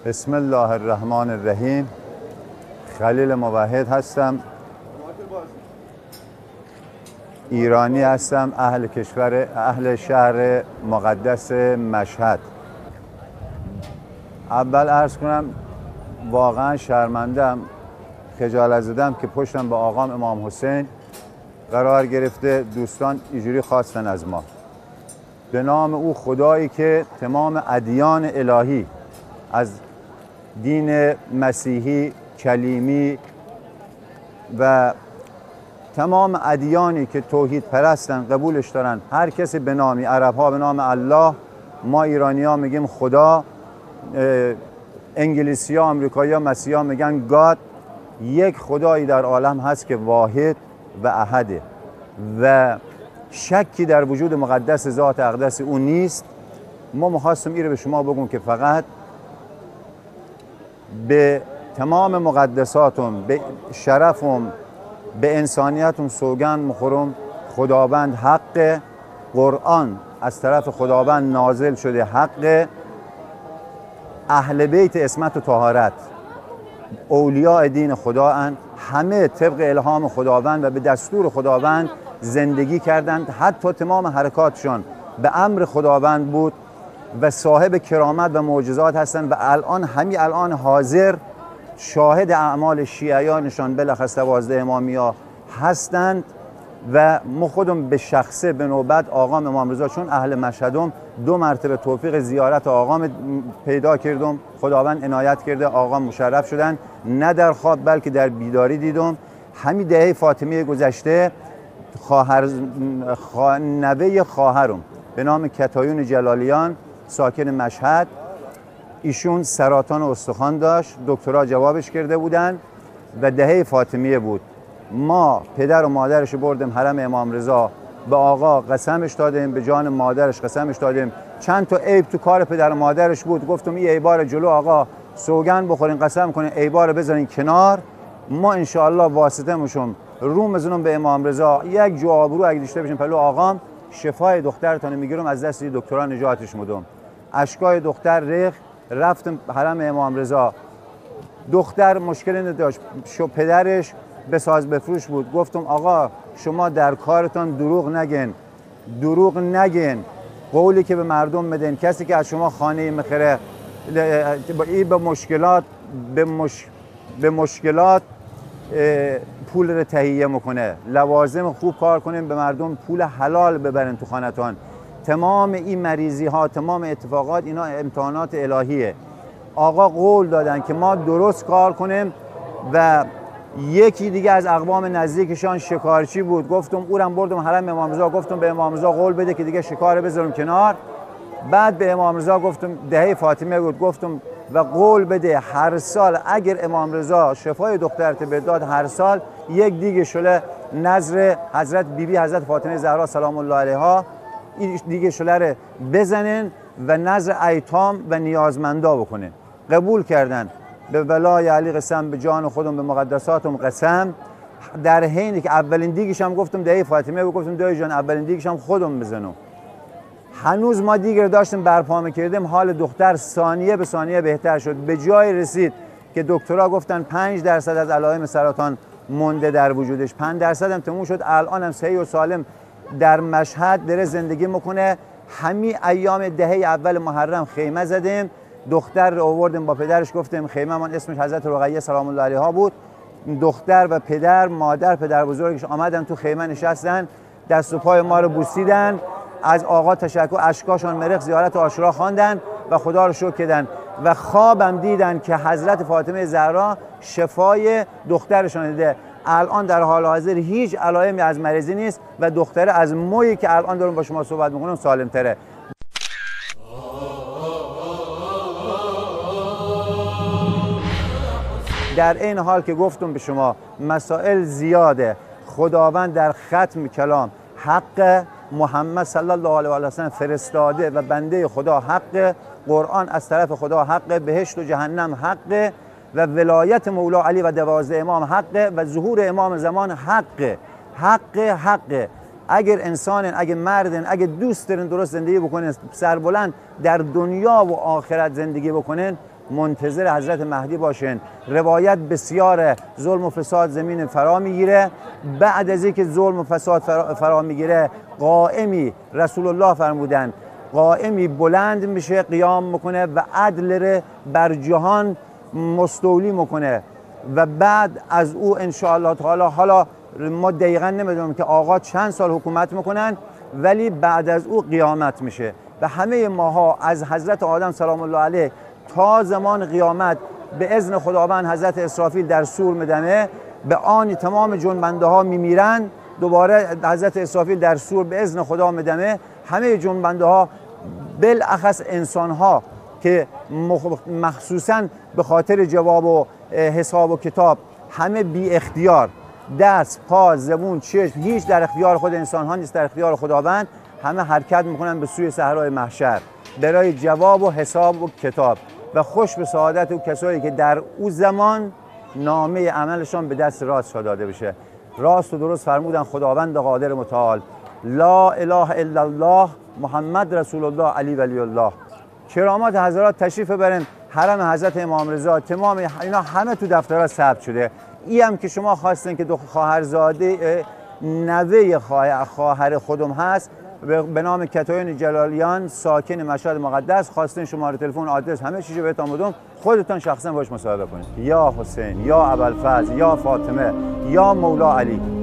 بسم الله الرحمن الرحیم. خلیل موحد هستم، ایرانی هستم، اهل شهر مقدس مشهد. اول عرض کنم واقعا شرمندم، خجالت زدم که پشتم به آقام امام حسین قرار گرفته. دوستان اینجوری خواستن از ما، به نام او خدایی که تمام ادیان الهی از دین مسیحی، کلیمی و تمام ادیانی که توحید پرستن قبولش دارن، هر کسی به نامی، عرب ها به نام الله، ما ایرانی ها میگیم خدا، انگلیسی ها، امریکایی ها، مسیحی ها میگن گاد. یک خدایی در عالم هست که واحد و احده و شکی در وجود مقدس ذات اقدس او نیست. ما میخواستم این رو به شما بگم که فقط به تمام مقدساتم، به شرفم، به انسانیتم سوگند میخورم. خداوند حق، قرآن از طرف خداوند نازل شده، حق. اهل بیت عصمت و طهارت، اولیاء دین خدا اند، همه طبق الهام خداوند و به دستور خداوند زندگی کردند. حتی تمام حرکاتشان به امر خداوند بود و صاحب کرامت و معجزات هستند و الان حاضر شاهد اعمال شیعیانشان بلخص 12 امامیا هستند. و ما خودم به شخصه به نوبت آقام امام رضا، چون اهل مشهدم، 2 مرتبه توفیق زیارت آقام پیدا کردم، خداوند عنایت کرده، آقام مشرف شدن، نه در خواب بلکه در بیداری دیدم. همین دهه فاطمیه گذشته نوه خواهرم به نام کتایون جلالیان ساکن مشهد، ایشون سرطان استخوان داشت، دکترا جوابش کرده بودن و دهه فاطمیه بود. ما پدر و مادرش بردیم حرم امام رضا، به آقا قسمش دادیم، به جان مادرش قسمش دادیم. چند تا عیب تو کار پدر و مادرش بود، گفتم این عیبار جلو آقا سوگند بخورین، قسم کنین، عیبار بذارین کنار، ما انشاءالله واسطه مشم روم بزنم به امام رضا، یک جو آبرو اگه داشته بشین پلو آقام، شفای دخترتون میگیرم، از دست دکترا نجاتش میدم. اشکای دختر ریخ، رفتم حرم امام رضا. دختر مشکلی نداشت، پدرش بساز بفروش بود. گفتم آقا شما در کارتان دروغ نگین، قولی که به مردم بدین، کسی که از شما خانه میخره این به مشکلات پول رو تهیه میکنه، لوازم خوب کار کنین، به مردم پول حلال ببرین تو خانتان. تمام این مریضی ها، تمام اتفاقات، اینا امتحانات الهیه. آقا قول دادن که ما درست کار کنیم و یکی دیگه از اقوام نزدیکشان شکارچی بود، گفتم اونم بردم حرم امام رضا، گفتم به امام رضا قول بده که دیگه شکار بذارم کنار. بعد به امام رضا گفتم، دهه فاطمه بود، گفتم و قول بده هر سال اگر امام رضا شفای دخترت بداد، هر سال یک دیگه شله نظر حضرت بیبی حضرت فاطمه زهرا سلام الله علیها، این دیگه شله رو بزنن و نظر ایتام و نیازمندا بکنن. قبول کردن. به ولای علی قسم، به جان خودم، به مقدساتم قسم. در حینی که اولین دیگش هم گفتم دهه فاطمه بود، گفتم دایی جان اولین دیگش هم خودم بزنم. هنوز ما دیگر داشتیم برپا می‌کردیم، حال دختر ثانیه به ثانیه بهتر شد. به جای رسید که دکترها گفتن 5% از علائم سرطان مونده در وجودش، 5% هم تموم شد. الان هم صحیح و سالم در مشهد داره زندگی میکنه. همین ایام دهه اول محرم خیمه زدیم، دختر رو آوردیم با پدرش، گفتیم خیمه من اسمش حضرت رقیه سلام الله علیها بود. دختر و پدر، مادر، پدر بزرگش آمدن تو خیمه نشستن، دست و پای ما رو بوسیدن، از آقا تشکر، اشکاشان مرخ، زیارت عاشورا خواندن و خدا رو شکر کردن و خوابم دیدن که حضرت فاطمه زهرا شفای دخترشان دیده. الان در حال حاضر هیچ علائمی از مریضی نیست و دختر از مویی که الان دارم با شما صحبت میکنم سالم تره. در این حال که گفتم به شما مسائل زیاده، خداوند در ختم کلام حق، محمد صلی الله علیه و سلم فرستاده و بنده خدا حق، قرآن از طرف خدا حق، بهشت و جهنم حق و ولایت مولا علی و 12 امام حق و ظهور امام زمان حق. اگر انسانن، اگر مردن، اگر دوست دارن درست زندگی بکنن، سربلند در دنیا و آخرت زندگی بکنن، منتظر حضرت مهدی باشین. روایت بسیار ظلم و فساد زمین فرا میگیره. بعد از اینکه ظلم و فساد فرا میگیره، قائمی رسول الله فرمودن قائمی بلند میشه، قیام میکنه و عدل بر جهان مستولی میکنه و بعد از او ان شاء الله تعالی، حالا ما دقیقا نمیدونم که آقا چند سال حکومت میکنن، ولی بعد از او قیامت میشه و همه ماها از حضرت آدم سلام الله علیه تا زمان قیامت به اذن خداوند حضرت اسرافیل در صور میدمه، به آن تمام جنبنده ها میمیرن، دوباره حضرت اسرافیل در صور به اذن خدا میدمه، همه جنبنده ها بالاخص انسان ها که مخصوصا به خاطر جواب و حساب و کتاب همه بی اختیار، دست، پا، زبون، چشم، هیچ در اختیار خود انسان ها نیست، در اختیار خداوند، همه حرکت میکنن به سوی صحرای محشر برای جواب و حساب و کتاب و خوش به سعادت و کسایی که در او زمان نامه عملشان به دست راست داده بشه. راست و درست فرمودن خداوند قادر متعال، لا اله الا الله محمد رسول الله علی ولی الله. کرامات حضرات تشریف برن حرم حضرت امام رضا، تمام اینا همه تو دفترها ثبت شده. ای هم که شما خواستین که دو خواهرزاده نوه خواهر خودم هست به نام کتایون جلالیان ساکن مشهد مقدس، خواستین شماره تلفن، آدرس، همه چیزو بهتون بدم، خودتون شخصا باش مصاحبه کنید. یا حسین، یا ابوالفضل، یا فاطمه، یا مولا علی.